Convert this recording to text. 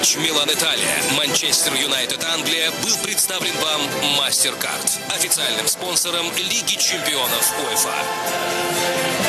матч Милан-Италия, Манчестер Юнайтед-Англия был представлен вам MasterCard, официальным спонсором Лиги чемпионов УЕФА.